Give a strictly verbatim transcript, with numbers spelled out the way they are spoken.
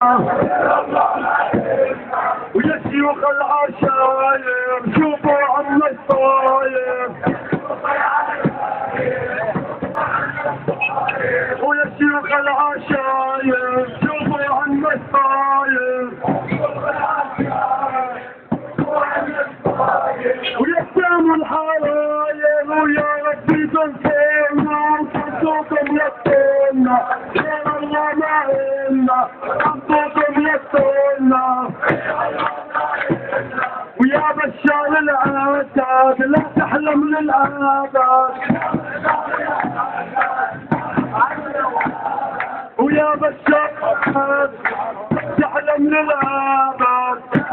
ويا شيوخ العشاير شوفوا عم الصاير، ويا شيوخ العشاير شوفوا عم الصاير، ويا الحراير ويا ربي تنصرنا وصوتكم يسطرنا، خير الله معنا صوتكم يسطرنا. ويا بشار العتاد لا تحلم للآباد، ويا بشار لا تحلم للآباد.